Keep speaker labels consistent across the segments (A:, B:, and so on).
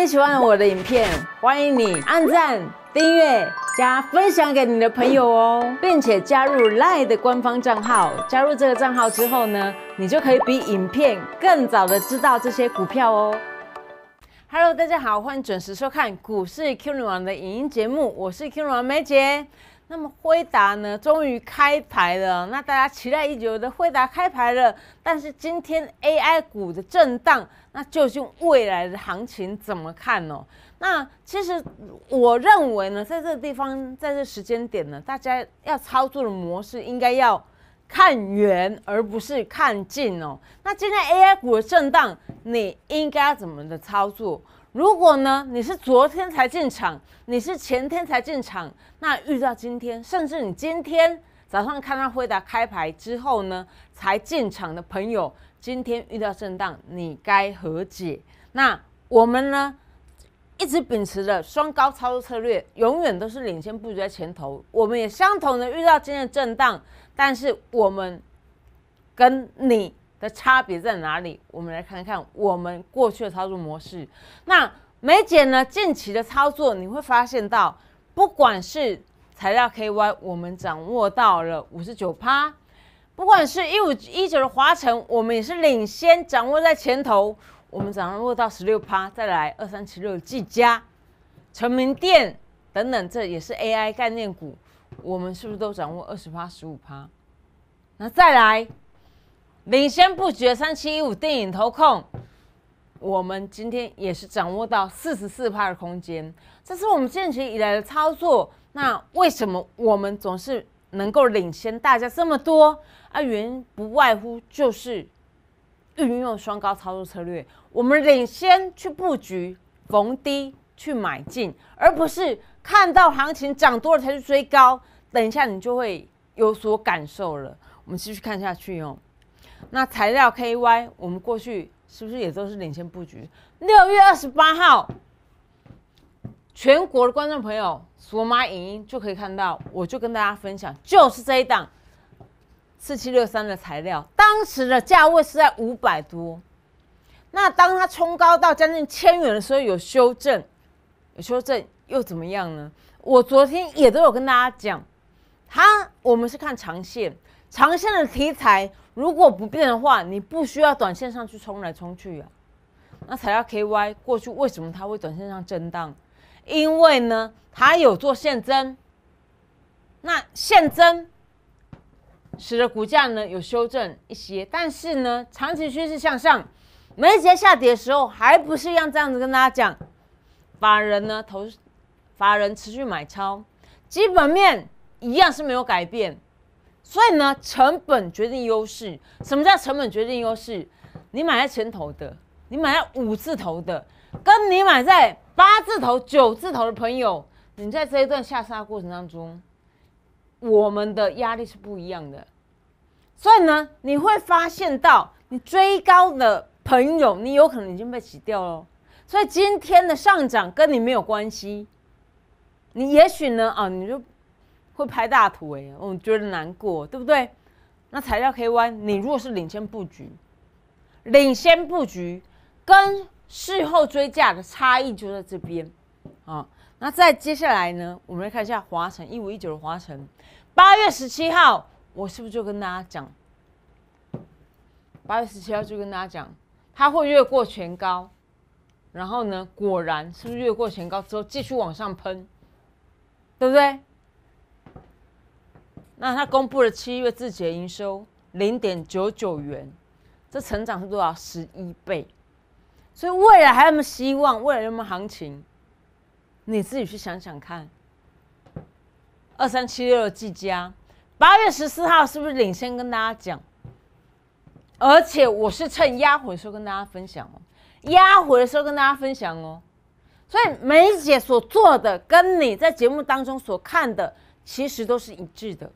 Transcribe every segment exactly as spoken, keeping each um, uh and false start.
A: 你喜欢我的影片，欢迎你按赞、订阅、加分享给你的朋友哦，并且加入 LINE 的官方账号。加入这个账号之后呢，你就可以比影片更早的知道这些股票哦。Hello， 大家好，欢迎准时收看股市 Q 女王的影音节目，我是 Q 女王梅姐。那么辉达呢，终于开牌了。那大家期待已久的辉达开牌了，但是今天 A I 股的震荡，那究竟未来的行情怎么看呢？那其实我认为呢，在这个地方，在这时间点呢，大家要操作的模式应该要看远，而不是看近哦。那今天 A I 股的震荡，你应该要怎么的操作？如果呢，你是昨天才进场，你是前天才进场，那遇到今天，甚至你今天早上看到辉达开牌之后呢，才进场的朋友，今天遇到震荡，你该何解？那我们呢，一直秉持着双高操作策略，永远都是领先布局在前头。我们也相同的遇到今天的震荡，但是我们跟你的差别在哪里？我们来看看我们过去的操作模式。那梅姐呢，近期的操作你会发现到，不管是材料 K Y， 我们掌握到了 百分之五十九， 不管是一五一九的华城，我们也是领先掌握在前头，我们掌握到 百分之十六， 再来二三七六的技嘉、成名电等等，这也是 A I 概念股，我们是不是都掌握 百分之二十、十五？ 那再来领先布局的三七一五电影投控，我们今天也是掌握到 百分之四十四 的空间，这是我们近期以来的操作。那为什么我们总是能够领先大家这么多啊？原因不外乎就是运用双高操作策略，我们领先去布局，逢低去买进，而不是看到行情涨多了才去追高。等一下你就会有所感受了。我们继续看下去哦。那材料 K Y， 我们过去是不是也都是领先布局？六月二十八号，全国的观众朋友索马影音就可以看到，我就跟大家分享，就是这一档四七六三的材料，当时的价位是在五百多。那当它冲高到将近千元的时候，有修正，有修正又怎么样呢？我昨天也都有跟大家讲，它我们是看长线，长线的题材如果不变的话，你不需要短线上去冲来冲去啊。那材料 K Y 过去为什么它会短线上震荡？因为呢，它有做现增，那现增使得股价呢有修正一些，但是呢，长期趋势向上。每一节下跌的时候，还不是一样这样子跟大家讲，法人呢投法人持续买超，基本面一样是没有改变。所以呢，成本决定优势。什么叫成本决定优势？你买在前头的，你买在五字头的，跟你买在八字头、九字头的朋友，你在这一段下杀过程当中，我们的压力是不一样的。所以呢，你会发现到，你追高的朋友，你有可能已经被洗掉了。所以今天的上涨跟你没有关系。你也许呢，啊，你就会拍大图哎、欸，我觉得难过，对不对？那材料 K Y， 你如果是领先布局，领先布局跟事后追价的差异就在这边啊。那再接下来呢，我们来看一下华城一五一九的华城，八月十七号，我是不是就跟大家讲？八月十七号就跟大家讲，它会越过前高，然后呢，果然是不是越过前高之后继续往上喷，对不对？那他公布了七月自己的营收零点九九元，这成长是多少？十一倍。所以未来还有没有希望？未来有没有行情？你自己去想想看。二三七六的技嘉，八月十四号是不是领先跟大家讲？而且我是趁压回的时候跟大家分享哦，压回的时候跟大家分享哦。所以梅姐所做的跟你在节目当中所看的，其实都是一致的。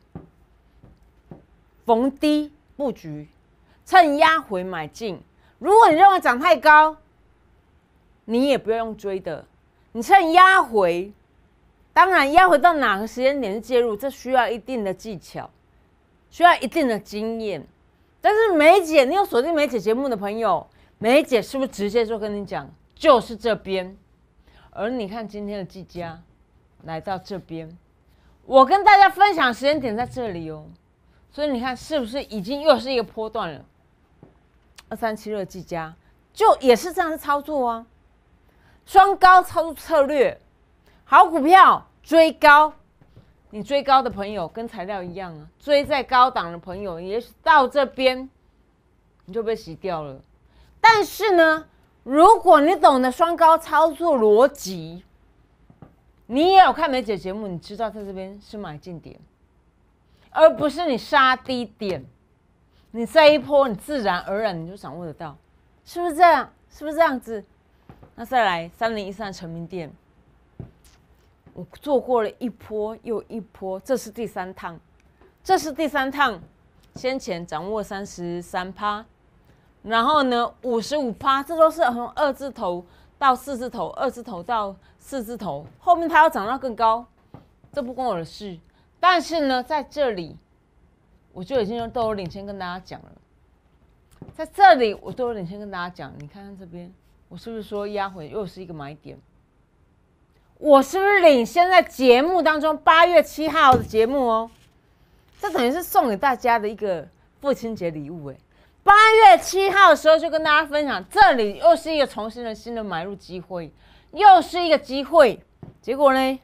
A: 逢低布局，趁压回买进。如果你认为涨太高，你也不要用追的，你趁压回。当然，压回到哪个时间点介入，这需要一定的技巧，需要一定的经验。但是梅姐，你有锁定梅姐节目的朋友，梅姐是不是直接就跟你讲，就是这边？ 而你看今天的技嘉来到这边，我跟大家分享时间点在这里哦，所以你看是不是已经又是一个波段了？二三七六技嘉就也是这样的操作啊，双高操作策略，好股票追高。你追高的朋友跟材料一样啊，追在高档的朋友，也许到这边你就被洗掉了。但是呢，如果你懂得双高操作逻辑，你也有看梅姐节目，你知道在这边是买进点，而不是你杀低点。你这一波，你自然而然你就掌握得到，是不是这样？是不是这样子？那再来三零一三成名店。我做过了一波又一波，这是第三趟，这是第三趟。先前掌握三十三趴，然后呢五十五趴，这都是从二字头到四字头，二字头到四字头，后面它要涨到更高，这不关我的事。但是呢，在这里我就已经都有领先跟大家讲了，在这里我都有领先跟大家讲，你看看这边，我是不是说压回又是一个买点？我是不是领先在节目当中？八月七号的节目哦，这等于是送给大家的一个父亲节礼物哎。八月七号的时候就跟大家分享，这里又是一个重新的新的买入机会，又是一个机会。结果呢，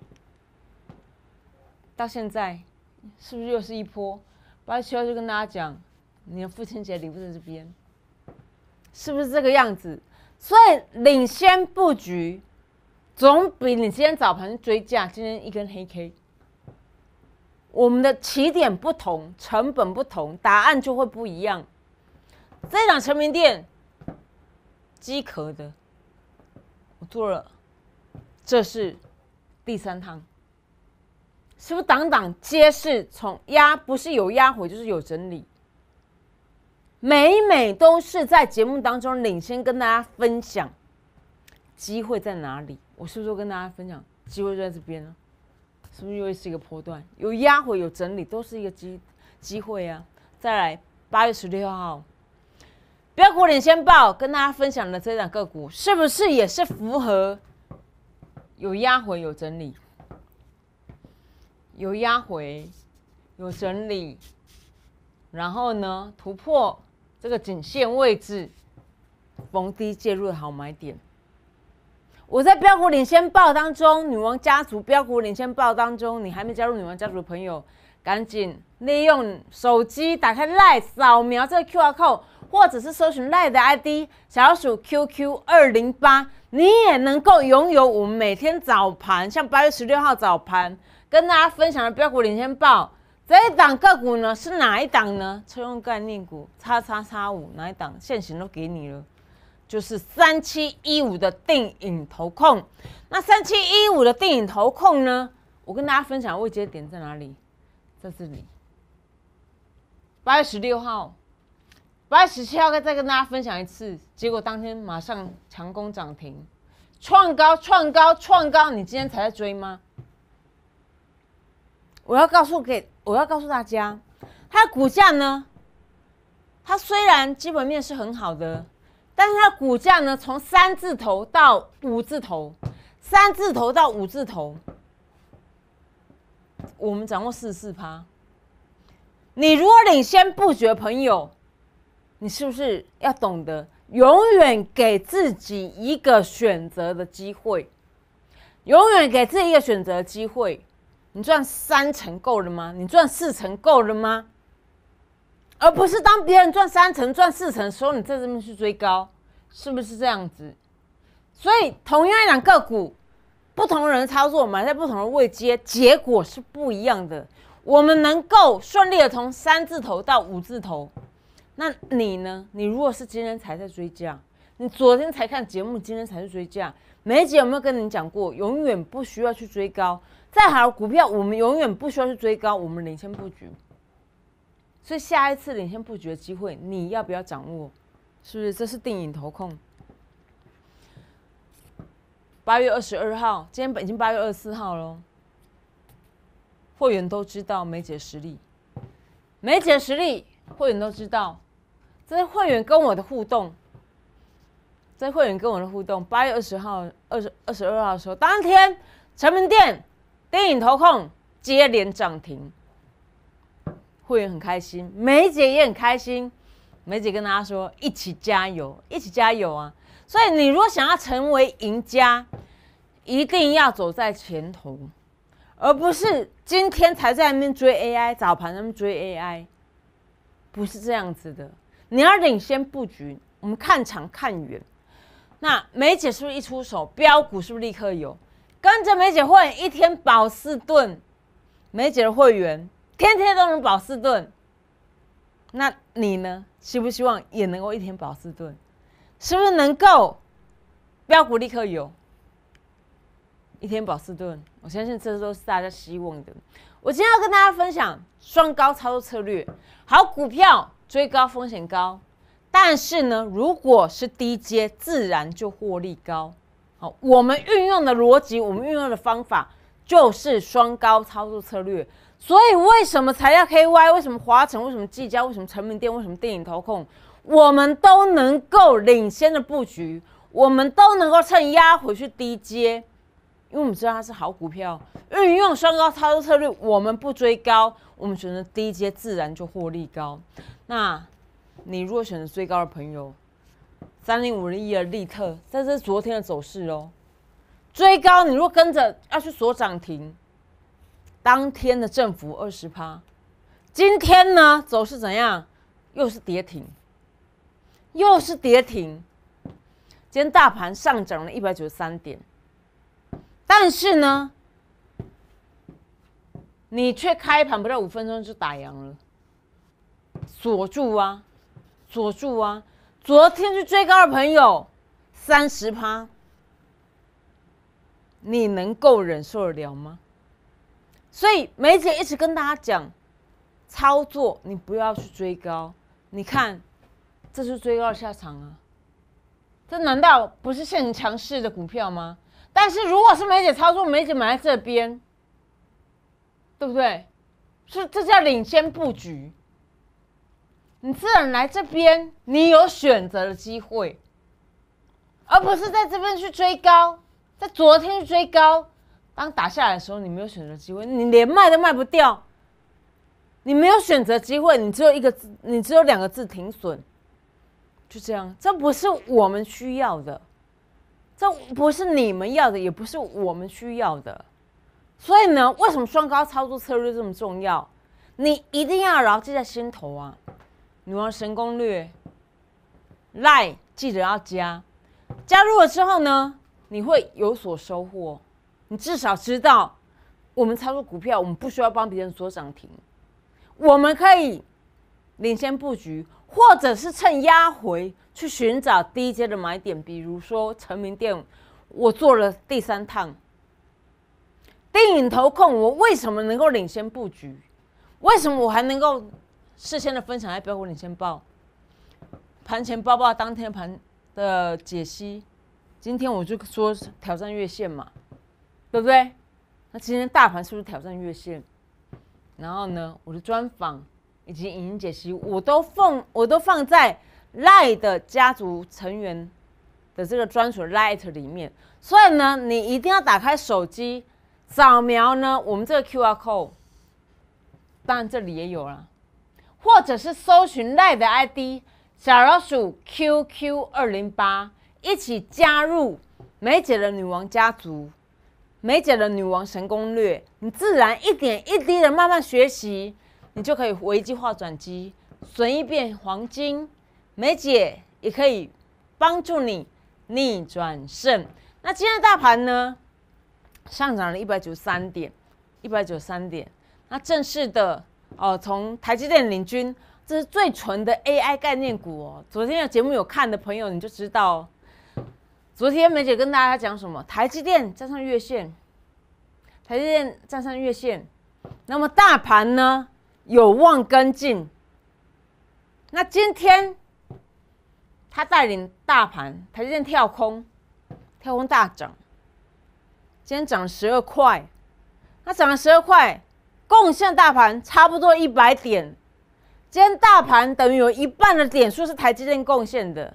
A: 到现在是不是又是一波？八月七号就跟大家讲，你的父亲节礼物在这边，是不是这个样子？所以领先布局。总比你今天早盘追价，今天一根黑 K， 我们的起点不同，成本不同，答案就会不一样。这档成名店，机壳的，我做了，这是第三趟，是不是档档皆是从压，不是有压回就是有整理，每每都是在节目当中领先跟大家分享机会在哪里。我是不是跟大家分享机会就在这边呢？是不是又是一个波段？有压回有整理，都是一个机机会啊！再来八月十六号，标股领先报跟大家分享的这档个股，是不是也是符合有压回有整理？有压回有整理，然后呢突破这个颈线位置，逢低介入的好买点。我在标股领先报当中，女王家族标股领先报当中，你还没加入女王家族的朋友，赶紧利用手机打开 LINE 扫描这个 Q R code， 或者是搜寻 LINE 的 I D 小鼠 Q Q 二零八，你也能够拥有我们每天早盘，像八月十六号早盘跟大家分享的标股领先报这一档个股呢，是哪一档呢？车用概念股叉叉叉五哪一档？现行都给你了。就是三七一五的定影投控，那三七一五的定影投控呢？我跟大家分享位阶点在哪里？在这里。八月十六号，八月十七号再跟大家分享一次，结果当天马上强攻涨停，创高、创高、创高，你今天才在追吗？我要告诉给，我要告诉大家，它的股价呢，它虽然基本面是很好的。但是它股价呢，从三字头到五字头，三字头到五字头，我们掌握四十四趴。你如果领先布局的朋友，你是不是要懂得永远给自己一个选择的机会？永远给自己一个选择的机会。你赚三成够了吗？你赚四成够了吗？而不是当别人赚三成、赚四成的时候，你在这边去追高，是不是这样子？所以同样一档个股，不同人操作，买在不同的位阶，结果是不一样的。我们能够顺利的从三字头到五字头，那你呢？你如果是今天才在追价，你昨天才看节目，今天才去追价，每一集有没有跟你讲过？永远不需要去追高，再好的股票，我们永远不需要去追高，我们领先布局。所以下一次领先布局的机会，你要不要掌握？是不是？这是定影投控。八月二十二号，今天已经八月二十四号了，会员都知道梅姐实力，梅姐实力，会员都知道。这些会员跟我的互动， 这会员跟我的互动，八月二十号、二十二十二号的时候，当天成名店、电影投控接连涨停，会员很开心，梅姐也很开心。梅姐跟大家说，一起加油，一起加油啊！所以你如果想要成为赢家，一定要走在前头，而不是今天才在那边追 A I， 早盘那边追 A I， 不是这样子的。你要领先布局，我们看长看远。那梅姐是不是一出手，标股是不是立刻有？跟着梅姐会员一天保四顿，梅姐的会员天天都能保四顿。那你呢？希不希望也能够一天保四顿？是不是能够标股立刻有？一天保四顿，我相信这都是大家希望的。我今天要跟大家分享双高操作策略。好股票追高风险高，但是呢，如果是低阶，自然就获利高。好，我们运用的逻辑，我们运用的方法就是双高操作策略。所以为什么材料 K Y， 为什么华城，为什么技嘉，为什么成名店，为什么电影投控，我们都能够领先的布局，我们都能够趁压回去低阶，因为我们知道它是好股票，运用双高操作策略，我们不追高，我们选择低阶，自然就获利高。那你如果选择追高的朋友，三零五零一的利特，这是昨天的走势哦。追高，你如果跟着要去锁涨停，当天的振幅 百分之二十， 今天呢走势怎样？又是跌停，又是跌停。今天大盘上涨了一百九十三点，但是呢，你却开盘不到五分钟就打烊了，锁住啊，锁住啊！昨天去追高的朋友 百分之三十， 你能够忍受得了吗？所以梅姐一直跟大家讲，操作你不要去追高。你看，这是追高的下场啊！这难道不是现强势的股票吗？但是如果是梅姐操作，梅姐买在这边，对不对？是这叫领先布局。你自然来这边，你有选择的机会，而不是在这边去追高，在昨天去追高。当打下来的时候，你没有选择机会，你连卖都卖不掉，你没有选择机会，你只有一个字，你只有两个字停损，就这样。这不是我们需要的，这不是你们要的，也不是我们需要的。所以呢，为什么双高操作策略这么重要？你一定要牢记在心头啊！女王神攻略 ，Line 记得要加，加入了之后呢，你会有所收获。你至少知道，我们操作股票，我们不需要帮别人锁涨停，我们可以领先布局，或者是趁压回去寻找低阶的买点。比如说成名店，我做了第三趟；电影投控，我为什么能够领先布局？为什么我还能够事先的分享，还标股领先报？盘前报报当天盘的解析，今天我就说挑战月线嘛。对不对？那今天大盘是不是挑战月线？然后呢，我的专访以及影音解析，我都放我都放在 Line 的家族成员的这个专属 Line 里面。所以呢，你一定要打开手机，扫描呢我们这个 Q R code， 当然这里也有啦，或者是搜寻 Line 的 I D 小老鼠 Q Q 二零八，一起加入梅姐的女王家族。梅姐的女王神攻略，你自然一点一滴的慢慢学习，你就可以危机化转机，损益变黄金。梅姐也可以帮助你逆转胜。那今天的大盘呢，上涨了一百九十三点，一百九十三点。那正式的哦，从台积电领军，这是最纯的 A I 概念股哦。昨天的节目有看的朋友，你就知道哦。昨天梅姐跟大家讲什么？台积电站上月线，台积电站上月线，那么大盘呢有望跟进。那今天他带领大盘，台积电跳空，跳空大涨，今天涨了十二块，那涨了十二块，贡献大盘差不多一百点。今天大盘等于有一半的点数是台积电贡献的。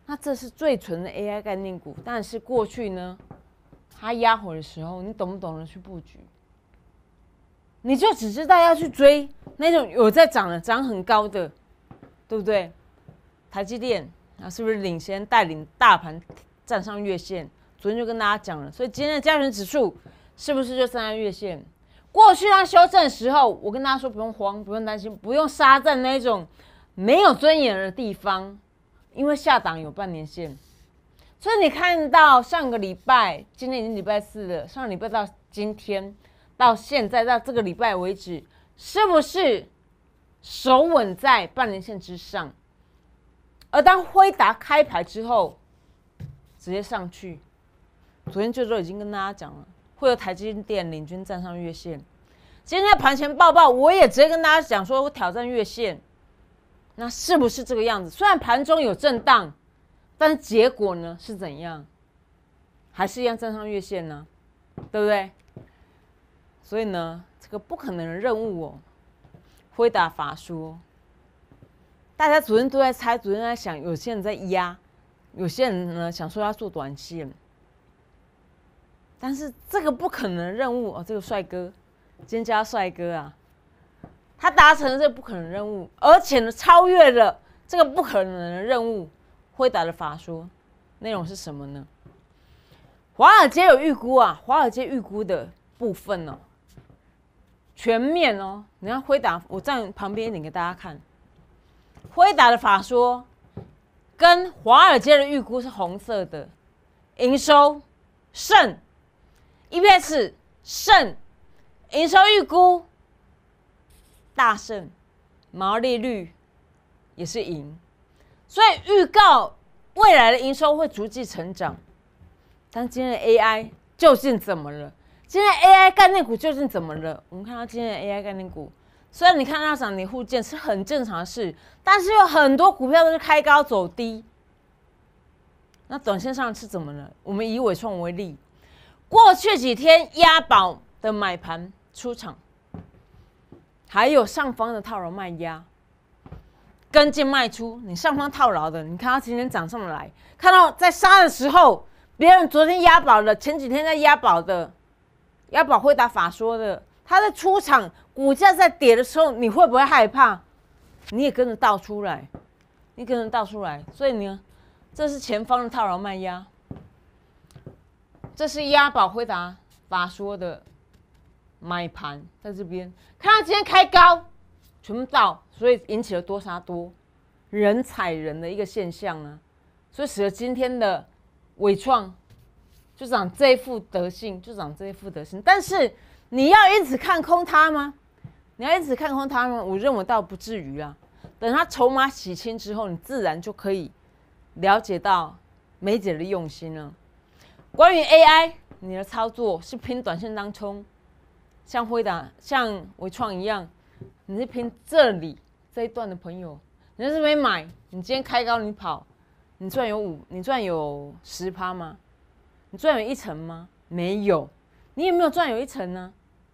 A: 那这是最纯的 A I 概念股，但是过去呢，它压回的时候，你懂不懂得去布局？你就只知道要去追那种有在涨的、涨很高的，对不对？台积电啊，是不是领先带领大盘站上月线？昨天就跟大家讲了，所以今天的加权指数是不是就站上月线？过去它修正的时候，我跟大家说不用慌，不用担心，不用杀在那种没有尊严的地方，因为下档有半年线。所以你看到上个礼拜，今天已经礼拜四了，上个礼拜到今天到现在到这个礼拜为止，是不是守稳在半年线之上？而当辉达开牌之后，直接上去。昨天就都已经跟大家讲了，会有台积电领军站上月线。今天盘前报报，我也直接跟大家讲说，我挑战月线。那是不是这个样子？虽然盘中有震荡，但是结果呢是怎样？还是一样站上月线呢？对不对？所以呢，这个不可能的任务哦，辉达法说，大家昨天都在猜，昨天在想，有些人在压，有些人呢想说要做短线。但是这个不可能的任务哦，这个帅哥，今天叫他帅哥啊，他达成了这个不可能的任务，而且呢超越了这个不可能的任务。辉达的法说内容是什么呢？华尔街有预估啊，华尔街预估的部分哦，全面哦。你看辉达，我站旁边一点给大家看，辉达的法说跟华尔街的预估是红色的，营收胜。E P S 胜，营收预估大胜，毛利率也是赢，所以预告未来的营收会逐季成长。但今天的 A I 究竟怎么了？今天的 A I 概念股究竟怎么了？我们看到今天的 A I 概念股，虽然你看到涨跌互见是很正常的事，但是有很多股票都是开高走低。那短线上是怎么了？我们以伟创为例。过去几天押宝的买盘出场，还有上方的套牢卖压跟进卖出，你上方套牢的，你看到今天涨上来，看到在杀的时候，别人昨天押宝的，前几天在押宝的，押宝辉达法说的，他在出场，股价在跌的时候，你会不会害怕？你也跟着倒出来，你跟着倒出来，所以呢，这是前方的套牢卖压。这是押宝辉达法说的买盘，在这边看到今天开高，全部到，所以引起了多杀多，人踩人的一个现象啊，所以使得今天的伟创就长这一副德性，就长这一副德性。但是你要因此看空它吗？你要因此看空它吗？我认为倒不至于啊。等它筹码洗清之后，你自然就可以了解到梅姐的用心了。关于 A I， 你的操作是拼短线当冲，像辉达、像伟创一样，你是拼这里这一段的朋友，你在这边买，你今天开高你跑，你赚有五，你赚有十趴吗？你赚有一成吗？没有，你有没有赚有一成呢？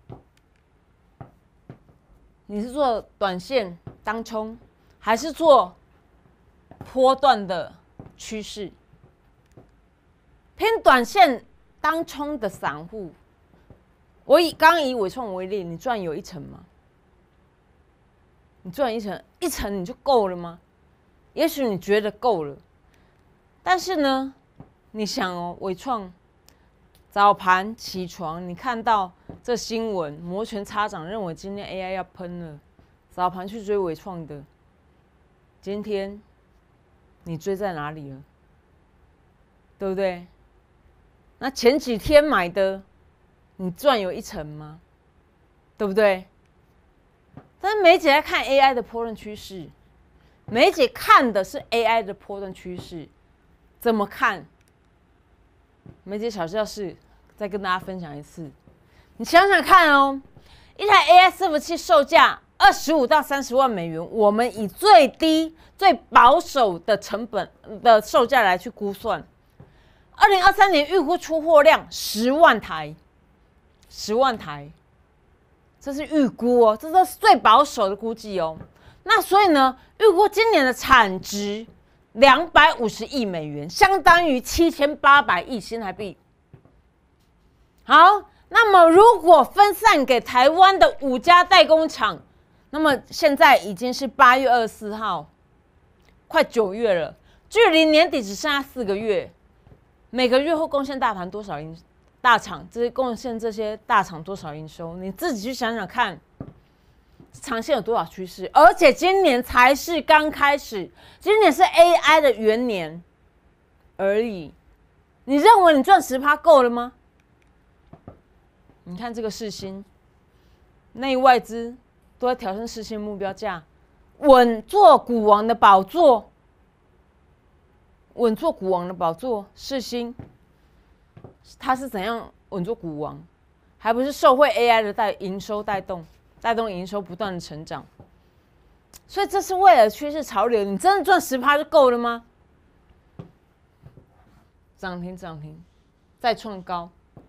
A: 你是做短线当冲，还是做波段的趋势？偏短线当冲的散户，我以刚以伟创为例，你赚有一成吗？你赚一成，一成你就够了吗？也许你觉得够了，但是呢，你想哦，伟创早盘起床，你看到这新闻，摩拳擦掌，认为今天 A I 要喷了，早盘去追伟创的，今天你追在哪里了？对不对？那前几天买的，你赚有一成吗？对不对？但是梅姐在看 A I 的波段趋势，梅姐看的是 A I 的波段趋势，怎么看？梅姐小教室再跟大家分享一次，你想想看哦，一台 A I 伺服器售价二十五到三十万美元，我们以最低、最保守的成本的售价来去估算。二零二三年预估出货量十万台，十万台，这是预估哦，这都是最保守的估计哦。那所以呢，预估今年的产值两百五十亿美元，相当于七千八百亿新台币。好，那么如果分散给台湾的五家代工厂，那么现在已经是八月二十四号，快九月了，距离年底只剩下四个月。每个月会贡献大盘多少营大厂？这些贡献这些大厂多少营收？你自己去想想看。长线有多少趋势？而且今年才是刚开始，今年是 A I 的元年而已。你认为你赚 百分之十 够了吗？你看这个世芯，内外资都在调升世芯目标价，稳坐股王的宝座，稳坐股王的宝座。世芯，它是怎样稳坐股王？还不是受惠 A I 的带营收带动？带动营收不断的成长，所以这是未来的趋势潮流。你真的赚 百分之十 就够了吗？涨停涨停，再创高。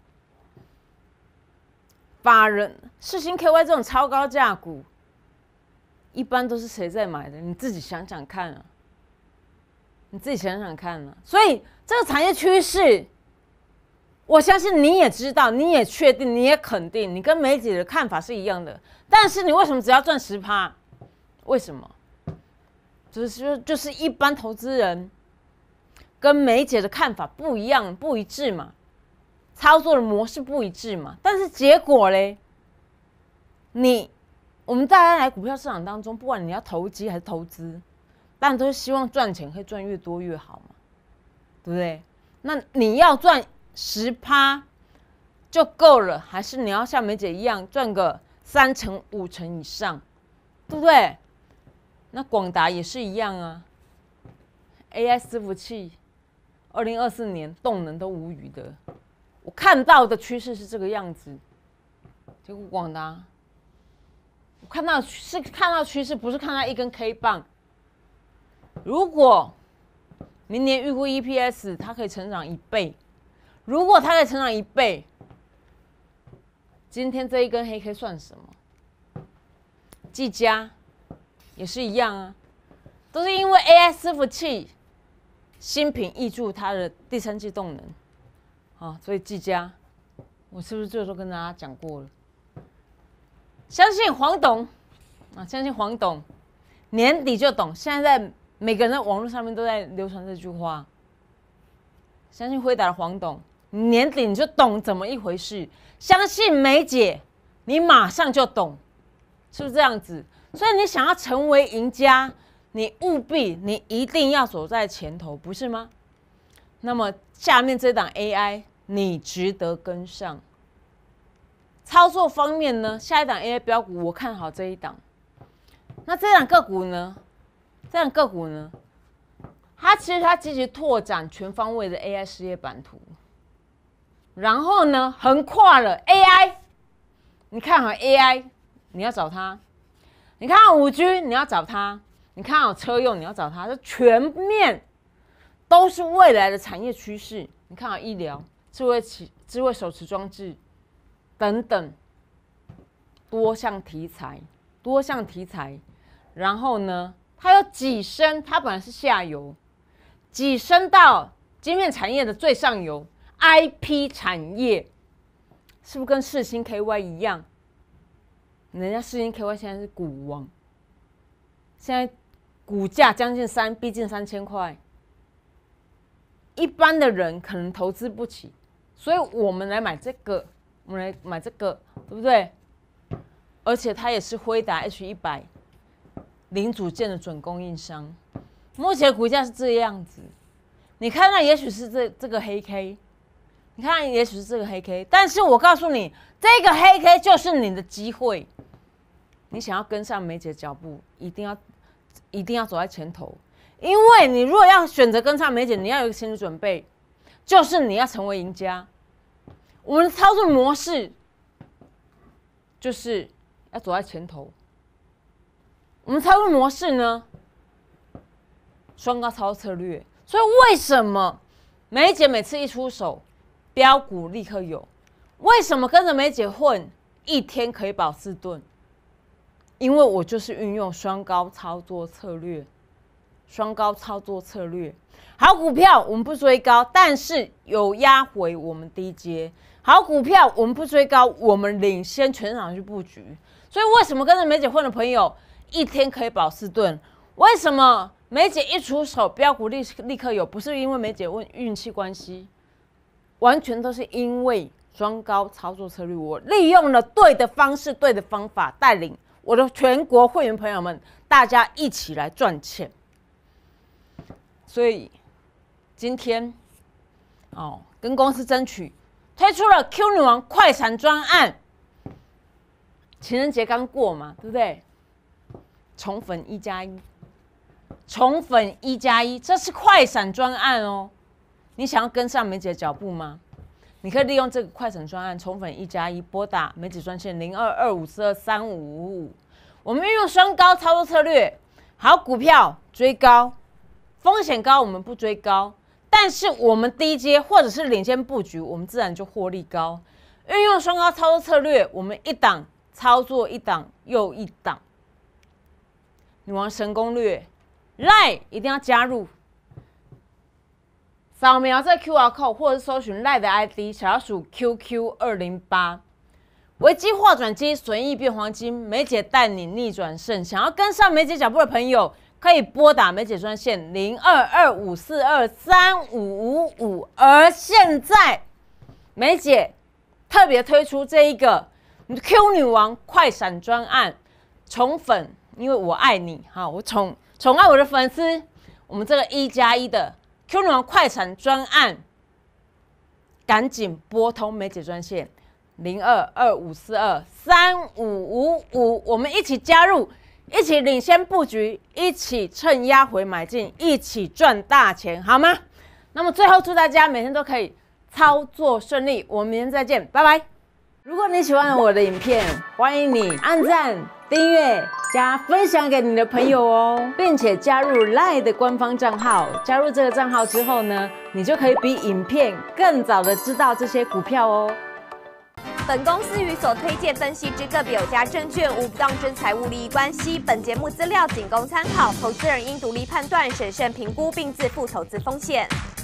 A: 法人世芯 K Y 这种超高价股，一般都是谁在买的？你自己想想看啊！你自己想想看啊！所以这个产业趋势，我相信你也知道，你也确定，你也肯定，你跟梅姐的看法是一样的。但是你为什么只要赚 百分之十？ 为什么？就是就是一般投资人跟梅姐的看法不一样，不一致嘛，操作的模式不一致嘛。但是结果嘞，你我们大家来股票市场当中，不管你要投机还是投资，当然都是希望赚钱，可以赚越多越好嘛，对不对？那你要赚 百分之十 就够了，还是你要像梅姐一样赚个三成五成以上，对不对？那广达也是一样啊 ，A I 伺服器，二零二四年动能都无余的，我看到的趋势是这个样子。结果广达，我看到是看到趋势，不是看到一根 K 棒。如果明年预估 E P S 它可以成长一倍，如果它可以成长一倍，今天这一根黑 K 算什么？技嘉也是一样啊，都是因为 A I 伺服器新品挹注它的第三季动能，啊，所以技嘉，我是不是这时候跟大家讲过了？相信黄董啊，相信黄董年底就懂。现在在每个人在网络上面都在流传这句话，相信辉达的黄董，年底你就懂怎么一回事。相信梅姐，你马上就懂，是不是这样子？所以你想要成为赢家，你务必你一定要走在前头，不是吗？那么下面这档 A I 你值得跟上。操作方面呢，下一档 A I 标股我看好这一档。那这档个股呢？这档个股呢？它其实它积极拓展全方位的 A I 事业版图。然后呢，横跨了 A I， 你看好 A I， 你要找它；你看好 五 G， 你要找它；你看好车用，你要找它。这全面都是未来的产业趋势。你看好医疗、智慧器、智慧手持装置等等多项题材，多项题材。然后呢，它有跻身，它本来是下游，跻身到晶片产业的最上游。I P 产业是不是跟世芯 K Y 一样？人家世芯 K Y 现在是股王，现在股价将近三，逼近三千块。一般的人可能投资不起，所以我们来买这个，我们来买这个，对不对？而且它也是辉达 H 一百零组件的准供应商。目前股价是这样子，你看到也许是这这个黑 K。你看，也许是这个黑 K， 但是我告诉你，这个黑 K 就是你的机会。你想要跟上梅姐的脚步，一定要一定要走在前头，因为你如果要选择跟上梅姐，你要有一个心理准备，就是你要成为赢家。我们的操作模式就是要走在前头。我们操作模式呢，双高操策略。所以为什么梅姐每次一出手？标股立刻有，为什么跟着梅姐混，一天可以饱四顿？因为我就是运用双高操作策略， 双高操作策略。好股票我们不追高，但是有压回我们低阶。好股票我们不追高，我们领先全场去布局。所以为什么跟着梅姐混的朋友一天可以保四顿？为什么梅姐一出手标股立立刻有？不是因为梅姐问运气关系，完全都是因为双高操作策略。我利用了对的方式、对的方法，带领我的全国会员朋友们，大家一起来赚钱。所以今天哦，跟公司争取推出了 Q 女王快闪专案。情人节刚过嘛，对不对？宠粉一加一，宠粉一加一，这是快闪专案哦。你想要跟上梅姐的脚步吗？你可以利用这个快闪专案，宠粉一加一，拨打梅姐专线零二二五四二三五五五。我们运用双高操作策略，好股票追高，风险高我们不追高，但是我们低阶或者是领先布局，我们自然就获利高。运用双高操作策略，我们一档操作一档又一档。女王神攻略 ，Line 一定要加入，扫描这 Q R code 或者是搜寻 Line 的 I D 小老鼠 Q Q 二零八，危机化转机，随意变黄金，梅姐带你逆转胜。想要跟上梅姐脚步的朋友，可以拨打梅姐专线零二二五四二三五五五。而现在，梅姐特别推出这一个 Q 女王快闪专案，宠粉。因为我爱你，哈，我宠宠爱我的粉丝，我们这个一加一的 Q 女王快闪专案，赶紧拨通梅姐专线零二二五四二三五五五，我们一起加入，一起领先布局，一起趁压回买进，一起赚大钱，好吗？那么最后祝大家每天都可以操作顺利，我们明天再见，拜拜。如果你喜欢我的影片，欢迎你按赞、订阅、加分享给你的朋友哦，并且加入 Line 的官方账号。加入这个账号之后呢，你就可以比影片更早的知道这些股票哦。
B: 本公司与所推荐分析之个别有价证券无不当之财务利益关系。本节目资料仅供参考，投资人应独立判断、审慎评估并自负投资风险。